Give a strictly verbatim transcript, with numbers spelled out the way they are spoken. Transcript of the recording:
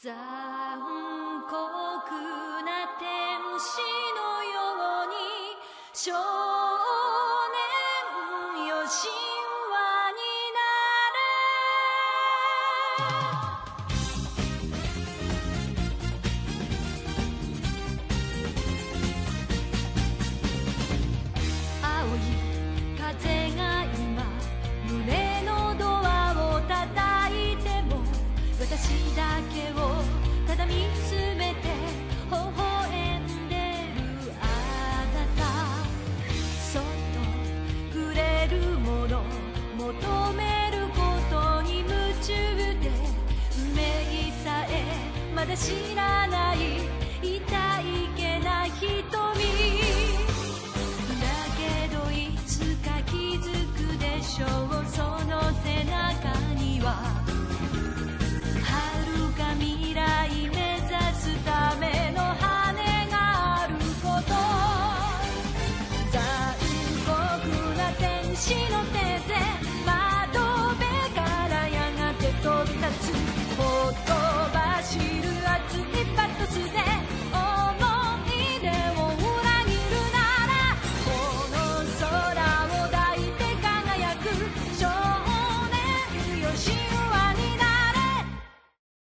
残酷な天使のように少年よ神話になれ青い風が今胸のドアを叩いても私だけをただ見つめて微笑んでるあなたそっと触れるもの求めることに夢中で運命さえまだ知らない